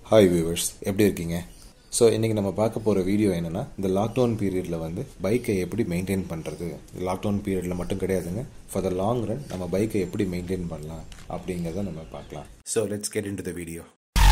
Hi viewers, எப்படி இருக்கீங்க? So இன்றைக்கி நம்ம பார்க்க போகிற வீடியோ என்னென்னா, இந்த லாக்டவுன் பீரியடில் வந்து பைக்கை எப்படி மெயின்டைன் பண்ணுறது. லாக்டவுன் பீரியடில் மட்டும் கிடையாதுங்க, ஃபார் த லாங் ரன் நம்ம பைக்கை எப்படி மெயின்டைன் பண்ணலாம் அப்படிங்கிறத நம்ம பார்க்கலாம். So let's get into the video.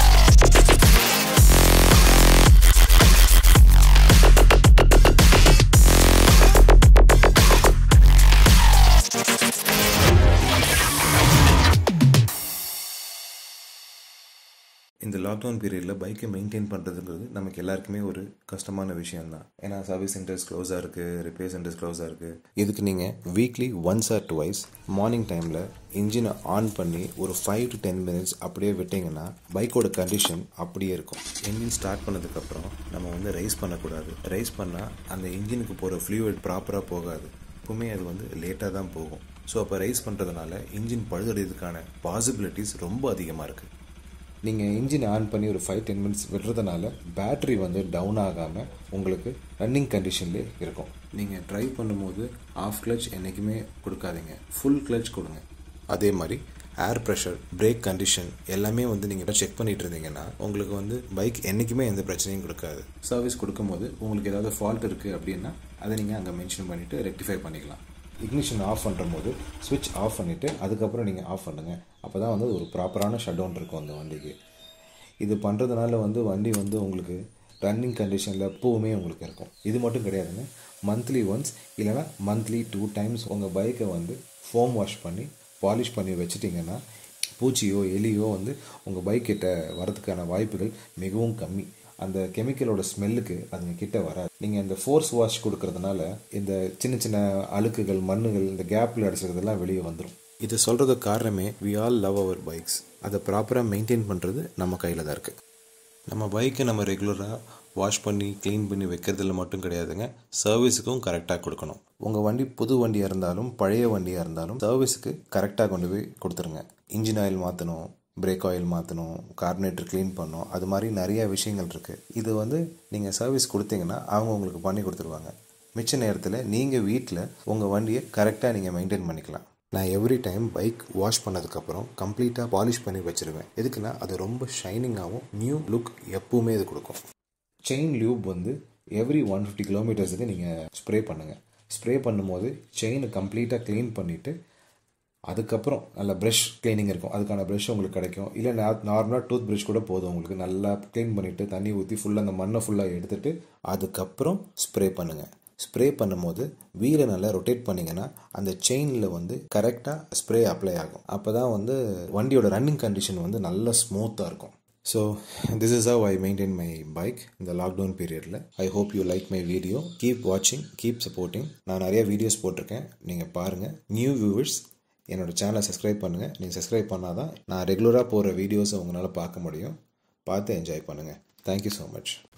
இந்த லாக்டவுன் பீரியடில் பைக்கை மெயின்டைன் பண்ணுறதுங்கிறது நமக்கு எல்லாருக்குமே ஒரு கஷ்டமான விஷயம்தான். ஏன்னா சர்வீஸ் சென்டர்ஸ் க்ளோஸாக இருக்குது, ரிப்பேர் சென்டர்ஸ் க்ளோஸாக இருக்குது. இதுக்கு நீங்கள் weekly once or twice morning டைமில் இன்ஜினை ஆன் பண்ணி ஒரு 5 to 10 minutes அப்படியே விட்டிங்கன்னா பைக்கோட கண்டிஷன் அப்படியே இருக்கும். இன்ஜின் ஸ்டார்ட் பண்ணதுக்கப்புறம் நம்ம வந்து ரைஸ் பண்ணக்கூடாது. ரைஸ் பண்ணால் அந்த இன்ஜினுக்கு போகிற ஃப்ளூயிட் ப்ராப்பராக போகாது. எப்பவுமே அது வந்து லேட்டாக தான் போகும். ஸோ அப்போ ரைஸ் பண்ணுறதுனால இன்ஜின் பழுதடைறதுக்கான பாசிபிலிட்டிஸ் ரொம்ப அதிகமாக இருக்குது. நீங்கள் இன்ஜின் ஆன் பண்ணி ஒரு 5-10 minutes விடுறதுனால பேட்ரி வந்து டவுன் ஆகாமல் உங்களுக்கு ரன்னிங் கண்டிஷன்லேயே இருக்கும். நீங்கள் ட்ரைவ் பண்ணும்போது ஆஃப் கிளச் என்றைக்குமே கொடுக்காதீங்க, ஃபுல் கிளச் கொடுங்க. அதே மாதிரி ஏர் ப்ரெஷர், பிரேக் கண்டிஷன் எல்லாமே வந்து நீங்கள் செக் பண்ணிட்டு இருந்தீங்கன்னா உங்களுக்கு வந்து பைக் என்றைக்குமே எந்த பிரச்சனையும் கொடுக்காது. சர்வீஸ் கொடுக்கும்போது உங்களுக்கு ஏதாவது ஃபால்ட் இருக்குது அப்படின்னா அதை நீங்கள் அங்கே மென்ஷன் பண்ணிவிட்டு ரெக்டிஃபை பண்ணிக்கலாம். இக்னிஷன் ஆஃப் பண்ணுற போது ஸ்விட்ச் ஆஃப் பண்ணிவிட்டு அதுக்கப்புறம் நீங்கள் ஆஃப் பண்ணுங்கள். அப்போ தான் வந்து ஒரு ப்ராப்பரான ஷட் டவுன் இருக்கும் அந்த வண்டிக்கு. இது பண்ணுறதுனால வந்து வண்டி வந்து உங்களுக்கு ரன்னிங் கண்டிஷனில் எப்போவுமே உங்களுக்கு இருக்கும். இது மட்டும் கிடையாதுங்க, மந்த்லி ஒன்ஸ் இல்லைனா மந்த்லி 2 times உங்கள் பைக்கை வந்து ஃபோம் வாஷ் பண்ணி பாலிஷ் பண்ணி வச்சுட்டிங்கன்னா பூச்சியோ எலியோ வந்து உங்கள் பைக் கிட்ட வரதுக்கான வாய்ப்புகள் மிகவும் கம்மி. அந்த கெமிக்கலோட ஸ்மெல்லுக்கு அதுங்க கிட்ட வராது. நீங்கள் இந்த ஃபோர்ஸ் வாஷ் கொடுக்கறதுனால இந்த சின்ன சின்ன அழுக்குகள், மண்ணுகள் இந்த கேப்பில் அடிச்சிருக்கிறதெல்லாம் வெளியே வந்துடும். இது சொல்கிறதுக்கு காரணமே we all love our bikes. அதை ப்ராப்பராக மெயின்டைன் பண்ணுறது நம்ம கையில் தான் இருக்குது. நம்ம பைக்கை நம்ம ரெகுலராக வாஷ் பண்ணி க்ளீன் பண்ணி வைக்கிறதுல மட்டும் கிடையாதுங்க, சர்வீஸுக்கும் கரெக்டாக கொடுக்கணும். உங்கள் வண்டி புது வண்டியாக இருந்தாலும் பழைய வண்டியாக இருந்தாலும் சர்வீஸுக்கு கரெக்டாக கொண்டு போய் கொடுத்துருங்க. இன்ஜின் ஆயில் மாற்றணும், பிரேக் ஆயில் மாற்றணும், கார்பனேட்டர் க்ளீன் பண்ணணும், அது மாதிரி நிறைய விஷயங்கள் இருக்குது. இது வந்து நீங்கள் சர்வீஸ் கொடுத்தீங்கன்னா அவங்க உங்களுக்கு பண்ணி கொடுத்துருவாங்க. மிச்ச நேரத்தில் நீங்கள் வீட்டில் உங்கள் வண்டியை கரெக்டாக நீங்கள் மெயின்டைன் பண்ணிக்கலாம். நான் எவ்ரி டைம் பைக் வாஷ் பண்ணதுக்கப்புறம் கம்ப்ளீட்டாக பாலிஷ் பண்ணி வச்சுருவேன். எதுக்குன்னா அது ரொம்ப ஷைனிங்காகவும் நியூ லுக் எப்பவுமே இது கொடுக்கும். செயின் லியூப் வந்து எவ்ரி 150 kilometers நீங்கள் ஸ்ப்ரே பண்ணுங்கள். ஸ்ப்ரே பண்ணும்போது செயினை கம்ப்ளீட்டாக க்ளீன் பண்ணிவிட்டு அதுக்கப்புறம் நல்ல ப்ரஷ் க்ளீனிங் இருக்கும், அதுக்கான ப்ரஷ் உங்களுக்கு கிடைக்கும். இல்லை நார்மலாக டூத் ப்ரஷ் கூட போதும். உங்களுக்கு நல்லா க்ளீன் பண்ணிவிட்டு தண்ணி ஊற்றி ஃபுல்லாக அந்த மண்ணை ஃபுல்லாக எடுத்துகிட்டு அதுக்கப்புறம் ஸ்ப்ரே பண்ணுங்கள். ஸ்ப்ரே பண்ணும்போது வீலை நல்லா ரொட்டேட் பண்ணிங்கன்னா அந்த செயினில் வந்து கரெக்டாக ஸ்ப்ரே அப்ளை ஆகும். அப்போ தான் வந்து வண்டியோட ரன்னிங் கண்டிஷன் வந்து நல்லா ஸ்மூத்தாக இருக்கும். So this is how I maintain my bike இந்த லாக்டவுன் பீரியடில். I hope you like my video. Keep வாட்சிங், கீப் சப்போர்ட்டிங். நான் நிறைய வீடியோஸ் போட்டிருக்கேன், நீங்கள் பாருங்கள். நியூ வியூவர்ஸ் என்னோட சேனலை சப்ஸ்கிரைப் பண்ணுங்கள். நீங்கள் சப்ஸ்கிரைப் பண்ணால் தான் நான் ரெகுலராக போகிற வீடியோஸை உங்களால் பார்க்க முடியும். பார்த்து என்ஜாய் பண்ணுங்கள். Thank you so much.